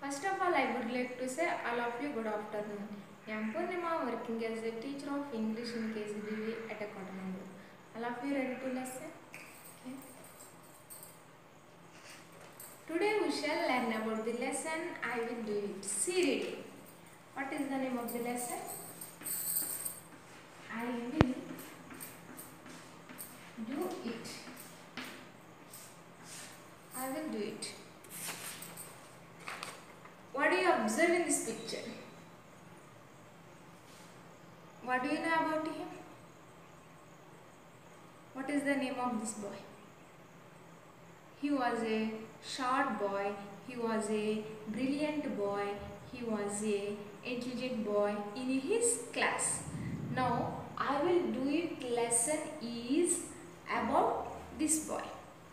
First of all, I would like to say all of you good afternoon. I am Purnima, working as a teacher of English in KCBV at a Kottamangaluru. All of you ready to listen? Okay. Today we shall learn about the lesson. I will do it. See reading. What is the name of the lesson? I will do it. I will do it. What do you observe in this picture? What do you know about him? What is the name of this boy? He was a short boy. He was a brilliant boy. He was a intelligent boy in his class. Now I will do it. Lesson is about this boy.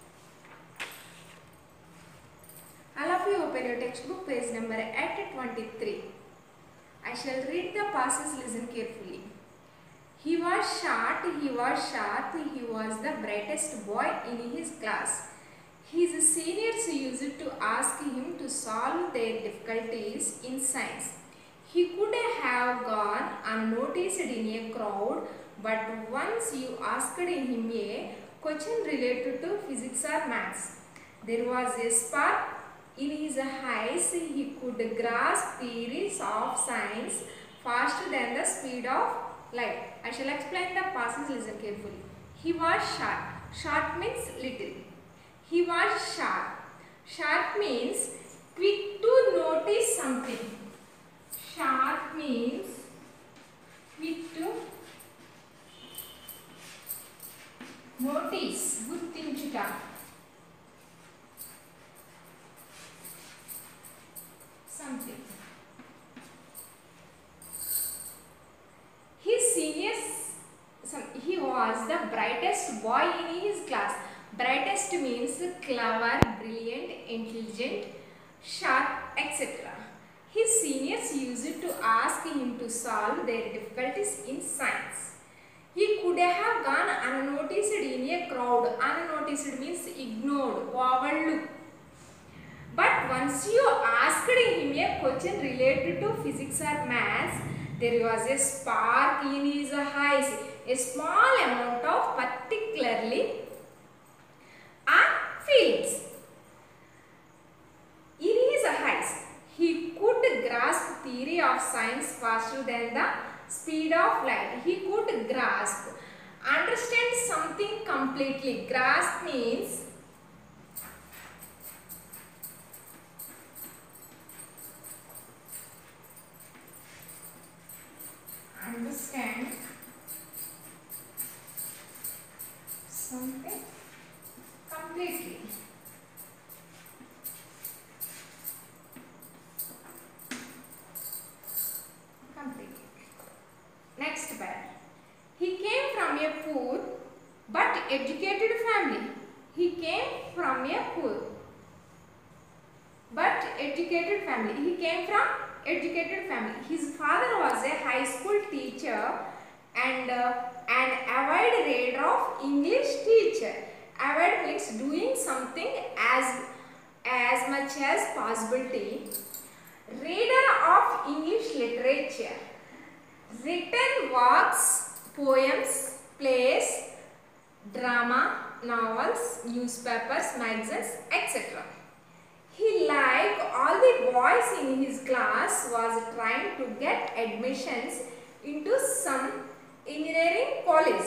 All of you open your textbook, page number 823. I shall read the passages, listen carefully. He was short, he was sharp, he was the brightest boy in his class. His seniors used to ask him to solve their difficulties in science. He could have gone unnoticed in a crowd, but once you asked him a question related to physics or maths, there was a spark in his eyes. He could grasp theories of science faster than the speed of light. I shall explain the passage, listen carefully. He was sharp. Sharp means little. He was sharp. Sharp means quick to notice something. Sharp means quick to notice. Gurtinchuta. Something. His seniors, he was the brightest boy in his class. Brightest means clever, brilliant, intelligent, sharp, etc. His seniors used to ask him to solve their difficulties in science. He could have gone unnoticed in a crowd. Unnoticed means ignored, overlooked. But once you asked him a question related to physics or maths, there was a spark in his eyes, a small amount of particularly feelings. In his eyes, he could grasp theory of science faster than the speed of light. He could grasp, understand something completely. Grasp means understand something completely. Next paragraph. He came from a poor but educated family. He came from a poor but educated family. He came from educated family. His father was a high school teacher and an avid reader of English teacher. Avid means doing something as much as possibility. Reader of English literature. Written works, poems, plays, drama, novels, newspapers, magazines, etc. He, like all the boys in his class, was trying to get admissions into some engineering college.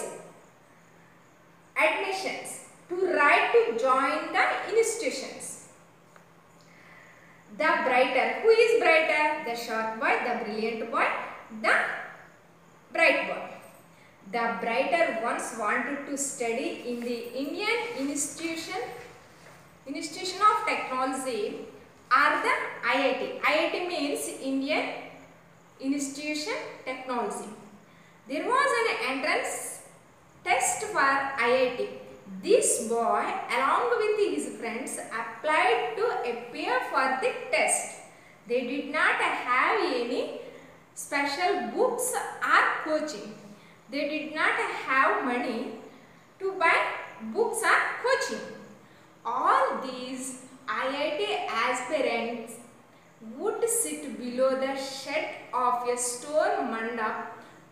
Admissions to write to join the institutions. The brighter. Who is brighter? The short boy, the brilliant boy, the bright boy. The brighter ones wanted to study in the Indian Institution of Technology or the IIT. IIT means Indian Institution Technology. There was an entrance test for IIT. This boy, along with his friends, applied to appear for the test. They did not have any special books or coaching. They did not have money to buy books or coaching. All these IIT aspirants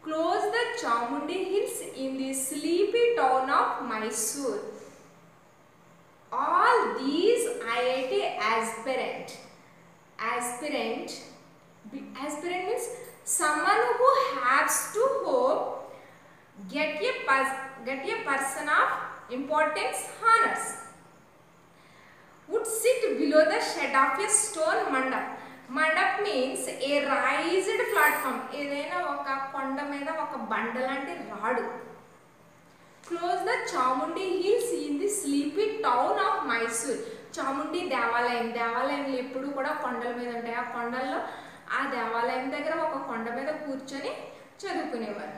close the Chamundi hills in the sleepy town of Mysore. All these IIT aspirant means someone who has to hope get a person of importance honors would sit below the shed of a stone mandap. Mandap means a raised platform. ఏదైనా ఒక కొండ మీద ఒక బండ లాంటి రాడు. Close the Chamundi hills in the sleepy town of Mysore. Chamundi దేవాలయంలో ఎప్పుడు కూడా కొండల మీద ఉంటాయి. ఆ కొండల్లో ఆ దేవాలయం దగ్గర ఒక కొండ మీద కూర్చొని చదువుకునేవారు.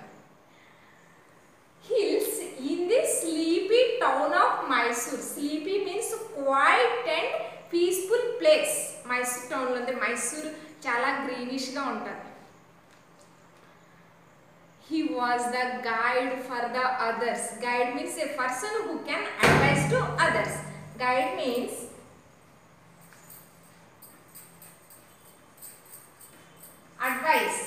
Hills in the sleepy town of Mysore. Sleepy means quiet and peaceful place. Mysore town lo Mysore చాలా greenish గా ఉంటుంది. He was the guide for the others. Guide means a person who can advise to others. Guide means advice.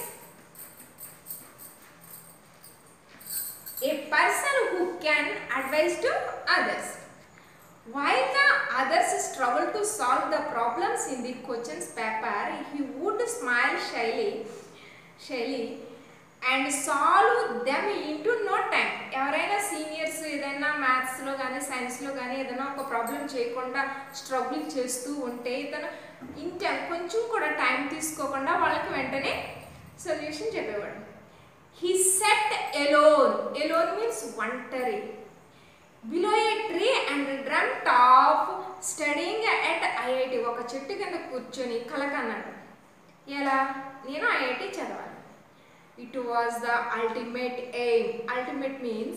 A person who can advise to others. While the others struggle to solve the problems in the questions paper, he would smile shyly and solve them into no time. ఎవరైనా seniors ఏదైనా మ్యాథ్స్లో కానీ సైన్స్లో కానీ ఏదైనా ఒక problem చేయకుండా struggle చేస్తూ ఉంటే ఇతను కొంచెం కూడా టైం తీసుకోకుండా వాళ్ళకి వెంటనే సొల్యూషన్ చెప్పేవాడు. He sat alone means ఒంటరి, below a tree and dreamt of studying at IIT. ఒక చెట్టు కింద కూర్చొని కలకన్నాడు, ఎలా నేను IIT చదవాలి. It was the ultimate aim. Ultimate means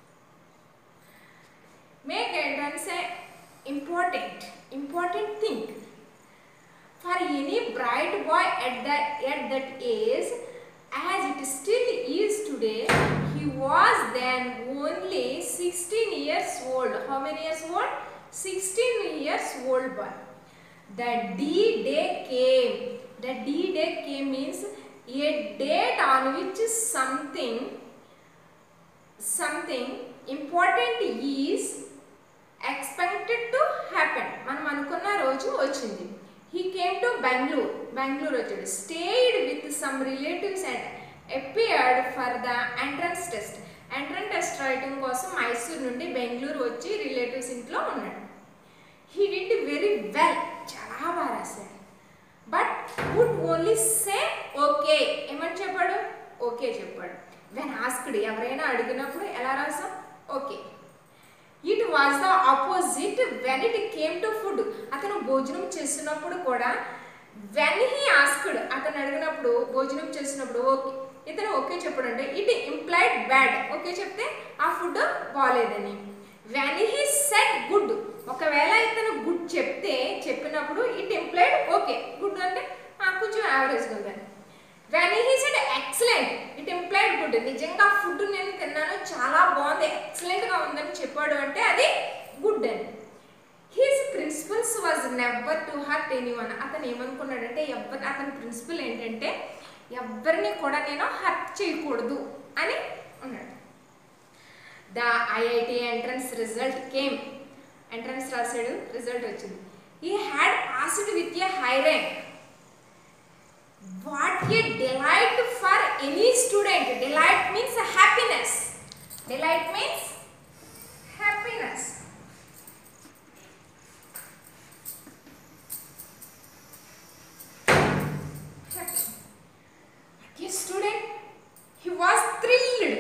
make entrance a important thing for any bright boy at that age, as it still is today. He was then only 16 years old. How many years old? 16 years old boy. The D-Day came. The D-Day came means a date on which something important is expected to happen. మనం అనుకున్న రోజు వచ్చింది. He came to Bangalore వచ్చాడు. Stayed with some relatives and appeared for the entrance test. Entrance test రాయటం కోసం మైసూర్ నుండి బెంగళూరు వచ్చి relatives ఇంట్లో ఉన్నాడు. He did very well. చాలా బాగా రాశాడు. But would only say okay. ఏమని చెప్పాడు? ఓకే చెప్పాడు. When asked, ఎవరైనా అడిగినప్పుడు ఎలా రాసాం? Okay. It was the opposite when it came to food. అతను భోజనం చేసినప్పుడు కూడా when he asked, అతను అడిగినప్పుడు భోజనం చేసినప్పుడు ఓకే ఇతను ఓకే చెప్పాడు అంటే ఇట్ ఇంప్లైడ్ బ్యాడ్. ఓకే చెప్తే ఆ ఫుడ్ బాగాలేదని. when he said good, ఒకవేళ ఇతను గుడ్ చెప్పినప్పుడు ఇట్ ఇంప్లైడ్ ఓకే. గుడ్ అంటే కొంచెం యావరేజ్గా ఉందని. when he said excellent, it implied good. నిజంగా ఫుడ్ నేను తిన్నాను చాలా బాగుంది ఎక్సలెంట్గా ఉందని చెప్పాడు అంటే అది గుడ్ అని. his principles was never to hurt anyone. అతను ఏమనుకున్నాడంటే అతని ప్రిన్సిపల్ ఏంటంటే ఎవరిని కూడా నేను హర్ట్ చేయకూడదు అని ఉన్నాడు. the IIT entrance result came. Entrance రాశాడు, రిజల్ట్ వచ్చింది. he had passed with a high rank. What a delight for any student. Delight means happiness. Delight means happiness. What a student. He was thrilled.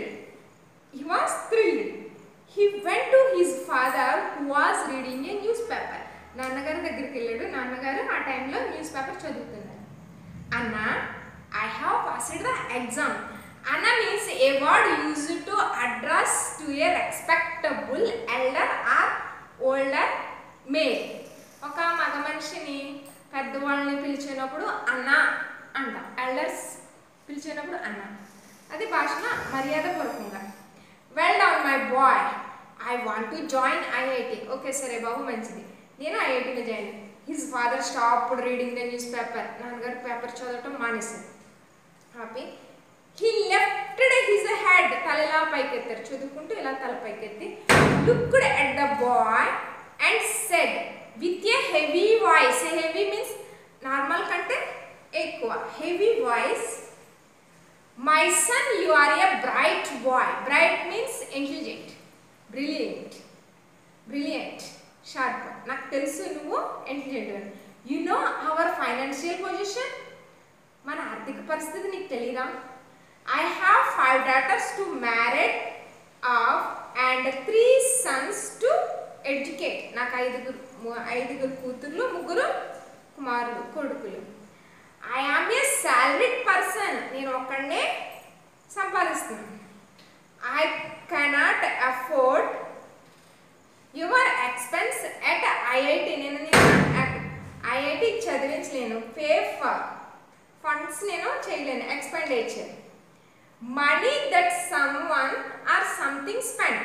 He went to his father who was reading a newspaper. నాన్నగారి దగ్గరికి వెళ్ళాడు. నాన్నగారు ఆ టైంలో newspaper చదువుతున్నారు. Anna, I have passed the exam. Anna means a word used to address to a respectable elder or older male. ఒక మగ మనిషిని పెద్దవాళ్ళని పిలిచినప్పుడు అన్న అంటాం. ఎల్డర్స్ పిలిచినప్పుడు అన్న. అది భాషలో మర్యాదపూర్వకంగా. Well done my boy. I want to join IIT. Okay సరే బాబు మంచిది, నేను ఐఐటీలో join. His father stopped reading the newspaper. నాన్నగారు పేపర్ చదవటం మానేశారు. Happy. He lifted his head. తల ఇలా పైకెత్తారు, చదువుకుంటూ ఇలా తల పైకెత్తి looked at the boy and said with a heavy voice. Heavy means normal కంటే ఎక్కువ. Heavy voice, my son, you are a bright boy. Bright means intelligent, brilliant, brilliant, sharp. నాకు తెలుసు నువ్వు intelligent. You know our financial position. మన ఆర్థిక పరిస్థితి నీకు తెలియదా? I have 5 daughters to marry off and 3 sons to educate. నాకు ఐదుగురు కూతుర్లు, 3 కుమారులు, కొడుకులు. I am a salaried person. నేను ఒక్కడే సంపాదిస్తున్నాను. I cannot afford your expense at IIT. నేను IIT చదివించలేను. Pay for funds నేను చేయలేను. Expenditure, money that someone or something spent.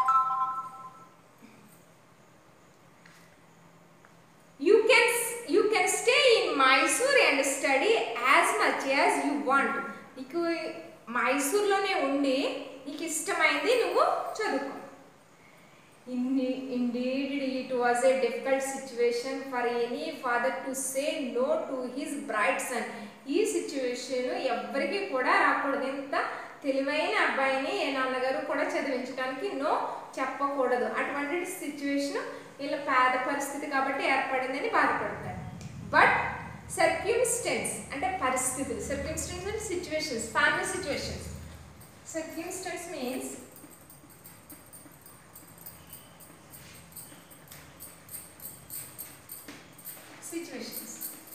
You can stay in Mysore and study as much as you want. నీకు మైసూర్లోనే ఉండి నీకు ఇష్టమైంది నువ్వు చదువుకో. Indeed, it was a difficult situation for any father to say no to his bright son. ఈ situation ఎవరికి కూడా రాకూడదు. ఇంత తెలివైన అబ్బాయిని ఏ నాన్నగారు కూడా చదివించడానికి నో చెప్పకూడదు. అటువంటి సిచ్యువేషన్ వీళ్ళ పేద పరిస్థితి కాబట్టి ఏర్పడిందని బాధపడతారు. బట్ సర్క్యూమ్స్టెన్స్ అంటే పరిస్థితులు. సర్క్యూమ్స్టెన్స్ అంటే situations, family situations. Circumstances means situations.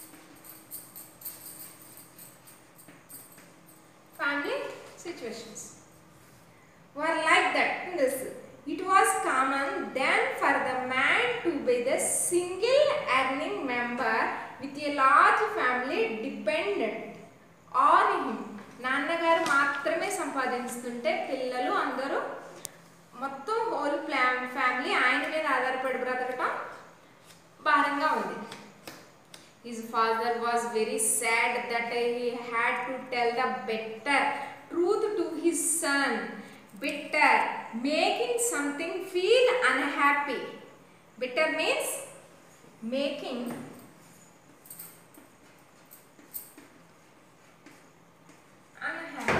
Family situations were like that. It was common then for the man to be the single earning member with a large family dependent on him. నాన్నగారు మాత్రమే సంపాదిస్తుంటే పిల్లలు అందరూ మొత్తం whole family ఆయన మీద ఆధారపడి బ్రతకటం భారంగా ఉంది. His father was very sad that he had to tell the bitter truth to his son. Bitter, making something feel unhappy. Bitter means making unhappy.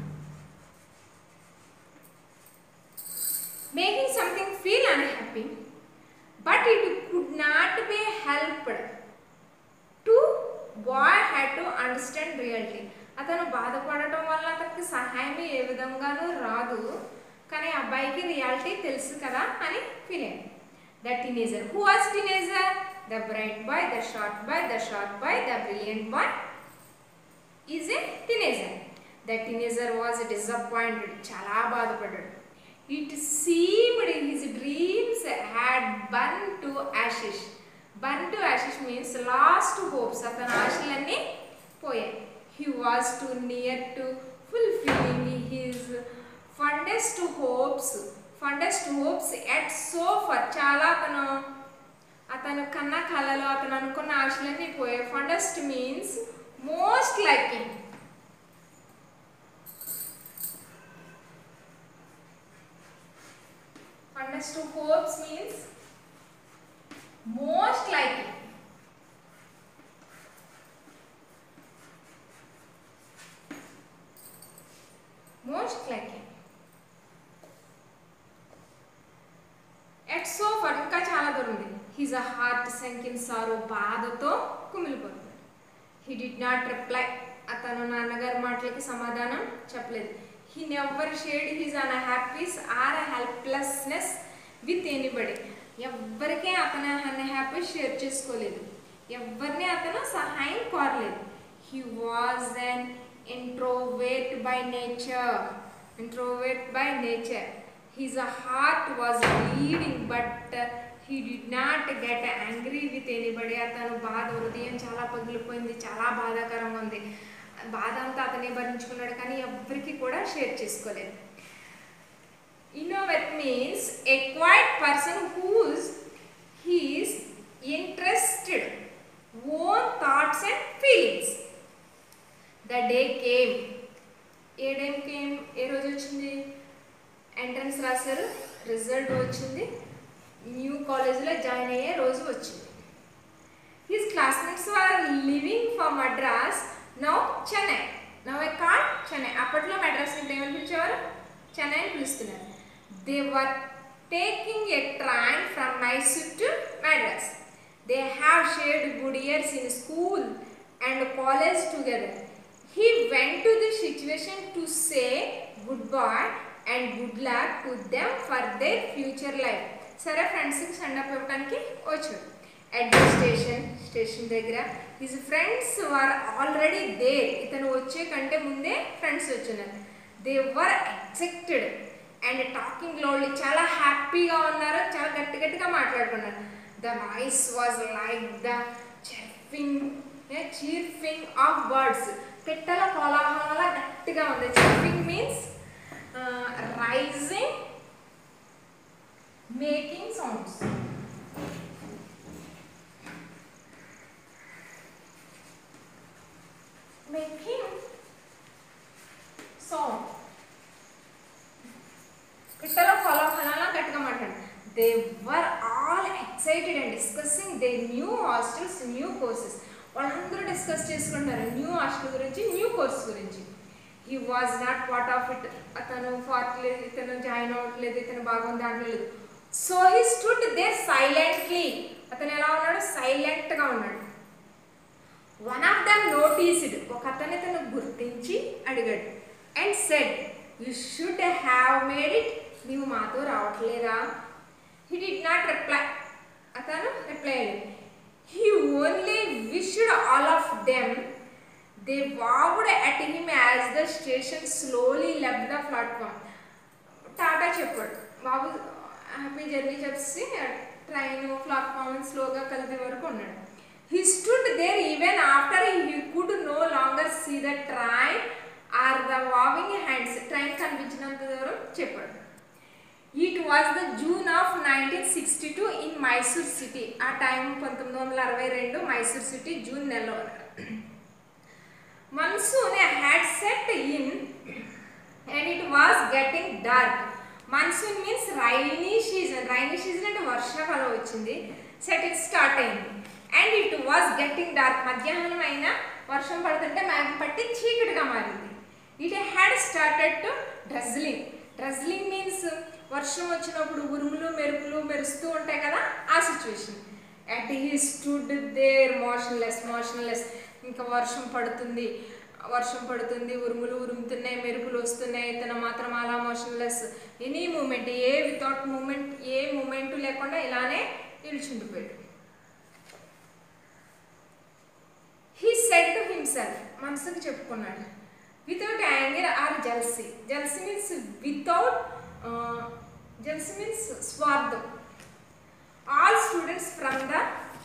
Making something feel unhappy, but it could not be helped. To boy had to understand reality. అతను బాధపడటం వల్ల అతనికి సహాయం ఏ విధంగానూ రాదు, కానీ అబ్బాయికి reality తెలుసు కదా అని ఫీల్ అయ్యింది. The teenager, who was teenager? The bright boy, the short boy, the short boy, the brilliant boy is a teenager. The teenager was disappointed, చాలా బాధపడ్డాడు. It seemed his dreams had burn to ashes. Burn to ashes means lost hopes. అతని ఆశలన్నీ పోయాయి. He was too near to fulfilling his fondest hopes. Fondest hopes at so far. చాలా అతను కన్న కళలో అతను అనుకున్న ఆశలన్నీ పోయాయి. Fondest means most liking. Fondest hopes means most liking. Most liking. At so far ఇంకా చాలా దూరం ఉంది. His heart sank in sorrow. బాధతో కుమిలిపోతున్నాడు. He did not reply. అతను నాన్నగారి మాటలకి సమాధానం చెప్పలేదు. He never shared his unhappiness or helplessness with anybody. ఎవ్వరికీ అతను అన్హ్యాపీ షేర్ చేసుకోలేదు. ఎవరిని అతను సహాయం కోరలేదు. He was an introvert by nature. Introvert by nature. His heart was bleeding, but he did not get angry with anybody. అతను బాధ, హృదయం చాలా పగిలిపోయింది, చాలా బాధాకరంగా ఉంది. బాధ అంతా అతనే భరించుకున్నాడు, కానీ ఎవరికి కూడా షేర్ చేసుకోలేదు. Introvert means a quiet person whose his interested own thoughts and feelings. The day came ఏ టైంకి ఏ రోజు వచ్చింది? ఎంట్రన్స్ రాశారు, రిజల్ట్ వచ్చింది, న్యూ కాలేజ్లో జాయిన్ అయ్యే రోజు వచ్చింది. His classmates were living from Madras, now Chennai. Now I call Chennai. అప్పట్లో మద్రాస్ని ఇప్పుడు ఏమని పిలిచేవారు? చెన్నై అని పిలుస్తున్నారు. They were taking a train from Mysore to Madras. They have shared good years in school and college together. He went to the situation to say goodbye and good luck to them for their future life. సరే ఫ్రెండ్స్కి send-up ఇవ్వడానికి వచ్చాడు. At the station దగ్గర his friends were already there. ఇతను వచ్చే కంటే ముందే friends వచ్చున్నారు. They were excited and talking loudly. చాలా హ్యాపీగా ఉన్నారు, చాలా గట్టిగా మాట్లాడుకున్నారు. The voice was like the chirping of birds. పిట్టల కోలాహలం గట్టిగా ఉంది. Chirping means rising, making sounds. Making sound. పిట్టల కోలాహలం గట్టిగా మాట్లాడు. They were all excited and discussing their new hostels, new courses. వాళ్ళందరూ డిస్కస్ చేసుకుంటారు న్యూ హాస్టల్ గురించి, న్యూ కోర్స్ గురించి. He was not part of it. అతను పార్ట్ లేదు, ఇతను జాయిన్ అవ్వట్లేదు, ఇతను బాగుంది దాంట్లో లేదు. So he stood there silently. అతను ఎలా ఉన్నాడు? సైలెంట్గా ఉన్నాడు. One of them noticed. ఒక అతను ఇతను గుర్తించి అడిగాడు. And said, you should have made it. నీవు మాతో రావట్లేదా? He did not reply. అతను రిప్లై అయ్యాడు. He only wished all of them. They waved at him as the station slowly left the platform. టాటా చెప్పాడు. బాబు హ్యాపీ జర్నీ చెప్పి train platform స్లోగా కలిపే వరకు ఉన్నాడు. He stood there even after he could no longer see the train or the waving hands. Train కనిపించినంత దూరం చెప్పాడు. It was the June of 1962 in Mysore city. ఆ టైం 1962 మైసూర్ సిటీ జూన్ నెలలో. Monsoon had set in and it was getting dark. Monsoon means rainy season. Rainy season అంటే వర్షాకాలం వచ్చింది. Set it start అయింది. And it was getting dark. మధ్యాహ్నం అయినా వర్షం పడుతుంటే మేఘం పట్టి చీకటిగా మారింది. It had started to drizzling. Drizzling means వర్షం వచ్చినప్పుడు ఉరుములు మెరుపులు మెరుస్తూ ఉంటాయి కదా, ఆ situation. At he stood there motionless. ఇంకా వర్షం పడుతుంది, ఉరుములు ఉరుముతున్నాయి, మెరుపులు వస్తున్నాయి, ఇతను మాత్రం అలా motionless. Any moment, without moment, a moment లేకుండా ఇలానే నిల్చుండిపోయాడు. He said to himself. మనసుకు చెప్పుకున్నాడు. Without anger or jealousy. Jealousy means స్వార్థం. All students from the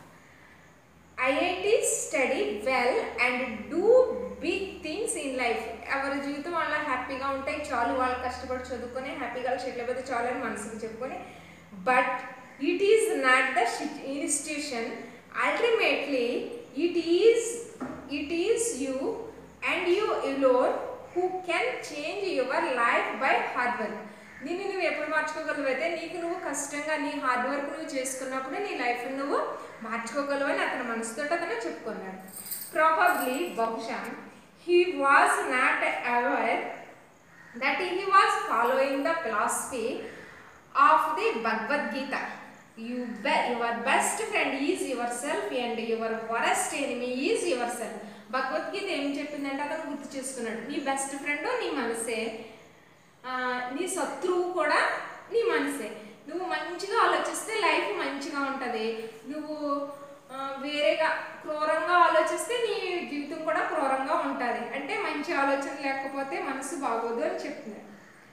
IIT study well and do big things in life. ఎవరి జీవితం వాళ్ళ హ్యాపీగా ఉంటాయి చాలు, వాళ్ళు కష్టపడి చదువుకొని హ్యాపీగా సెటిల్ అయిపోతే చాలు అని మనసుకు చెప్పుకొని. But it is not the institution. Ultimately it is you and you alone who can change your life by hard work. నువ్వు ఎప్పుడు మార్చుకోగలవైతే నీకు నువ్వు కష్టంగా నీ హార్డ్ వర్క్ నువ్వు చేసుకున్నప్పుడు నీ లైఫ్ నువ్వు మార్చుకోగలవు అని అతను మనసుతో అతను చెప్పుకున్నాడు. ప్రాబబ్లీ బహుశా he was not aware that he was following the philosophy of the Bhagavad Gita. Your best friend is yourself and your worst enemy is yourself. Bhagavad Gita ఏం చెప్పిందంటే అతను గుర్తు చేసుకున్నాడు. నీ బెస్ట్ ఫ్రెండ్ నీ మనసే, నీ శత్రువు కూడా నీ మనసే. నువ్వు మంచిగా ఆలోచిస్తే లైఫ్ మంచిగా ఉంటుంది, నువ్వు వేరేగా క్రూరంగా ఆలోచిస్తే నీ జీవితం కూడా క్రూరంగా ఉంటుంది. అంటే మంచి ఆలోచన లేకపోతే మనసు బాగోదు అని చెప్తున్నాడు.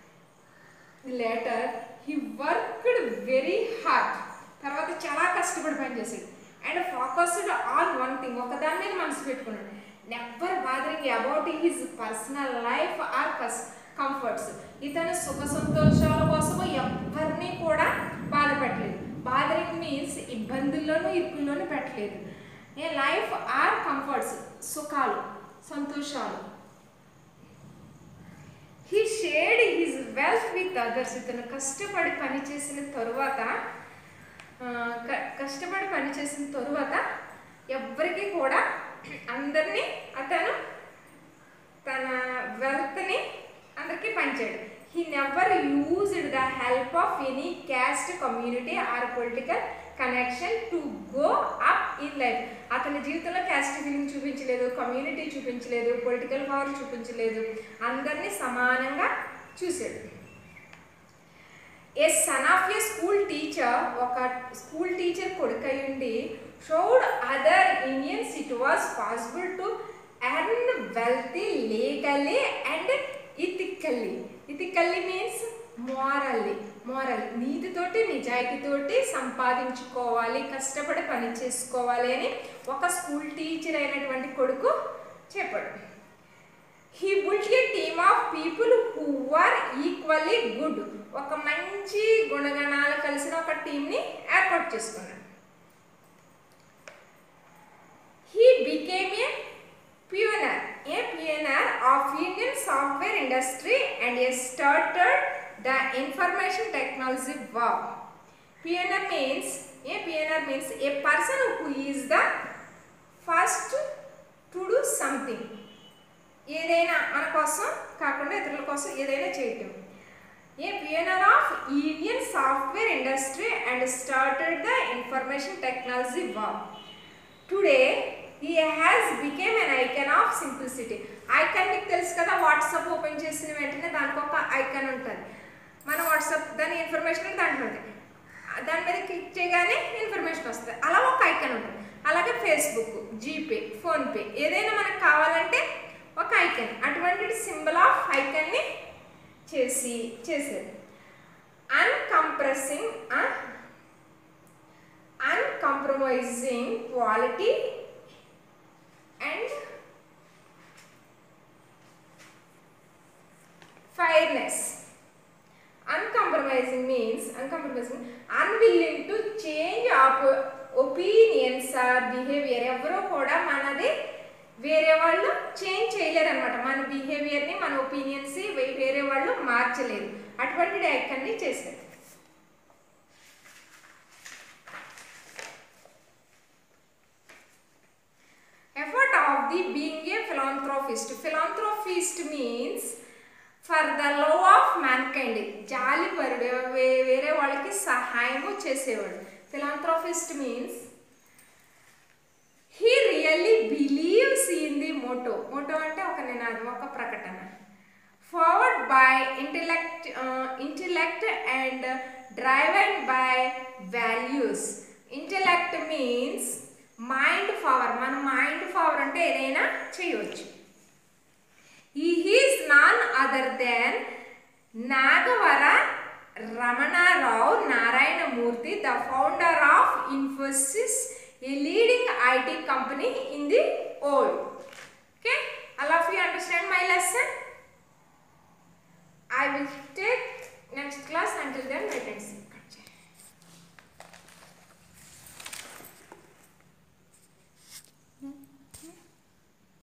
Later he worked very hard. తర్వాత చాలా కష్టపడి పనిచేసాడు. And focused on one thing. ఒకదాని మీద మనసు పెట్టుకున్నాడు. Never bothering about his personal life or comforts. ఇతను సుఖ సంతోషాల కోసము ఎవరిని కూడా బాధ పెట్టలేదు. బాదరింగ్ మీన్స్ ఇబ్బందుల్లోనూ ఇరుకుల్లోనూ పెట్టలేదు. ఏ లైఫ్ ఆర్ కంఫర్ట్స్, సుఖాలు సంతోషాలు. He shared his wealth with others. ఇతను కష్టపడి పనిచేసిన తరువాత ఎవ్వరికి కూడా అందరినీ అతను తన వెల్త్ని అందరికీ పంచాడు. He never used the help of any caste, community or political connection to go up in life. అతని జీవితంలో క్యాస్ట్ ఫీలింగ్ చూపించలేదు, కమ్యూనిటీ చూపించలేదు, పొలిటికల్ పవర్ చూపించలేదు, అందరినీ సమానంగా చూశాడు. A son of a school teacher, ఒక స్కూల్ టీచర్ కొడుకై ఉండి showed other Indians it was possible to earn wealthy legally and ethically. Ethically means moral, నీతితోటి నిజాయితీతోటి సంపాదించుకోవాలి, కష్టపడి పని చేసుకోవాలి అని ఒక స్కూల్ టీచర్ అయినటువంటి కొడుకు చెప్పాడు. He built a team of people who are equally good. ఒక మంచి గుణగణాలు కలిసిన ఒక టీంని ఏర్పాటు చేసుకున్నాడు. He became a pioneer of Indian software industry and started the information technology war. Pioneer means a person who is the first to do something. ఏదైనా మన కోసం కాకుండా ఇతరుల కోసం ఏదైనా చేయటం. A pioneer of Indian software industry and started the information technology war. Today he has become an icon of simplicity. Icon మీకు తెలుసు కదా, వాట్సాప్ ఓపెన్ చేసిన వెంటనే దానికి ఒక ఐకాన్ ఉంటుంది. మన వాట్సాప్ దాని ఇన్ఫర్మేషన్ దాంట్లో ఉంటుంది, దాని మీద క్లిక్ చేయగానే ఇన్ఫర్మేషన్ వస్తుంది. అలా ఒక ఐకాన్ ఉంటుంది. అలాగే ఫేస్బుక్, జీపే, ఫోన్పే ఏదైనా మనకు కావాలంటే ఒక ఐకాన్. అటువంటి సింబల్ ఆఫ్ ఐకాన్ని చేసేది. Uncompromising quality and fairness. Uncompromising means unwilling to change opinions or behavior. ఎవరో కూడా మనది వేరే వాళ్ళు చేంజ్ చేయలేరు అనమాట. మన బిహేవియర్ని, మన ఒపీనియన్స్ వేరే వాళ్ళు మార్చలేరు. అటువంటి ఐకాన్ని చేశారు. Effort of the being a philanthropist. Philanthropist means for the love of mankind. జాలిపరుడు, వేరే వాళ్ళకి సహాయము చేసేవాడు. Philanthropist means he really believes in the motto అంటే ఒక నినాదం, ఒక ప్రకటన. Forward by intellect and driven by values. Intellect means mind power. మన మైండ్ పవర్ అంటే ఏదైనా చేయవచ్చు. He is none other than Nagavara Ramanarao Narayanamurthy, the founder of Infosys, a leading IT company in the world. Okay, all of you understand my lesson? I will take next class. Until then, wait and see.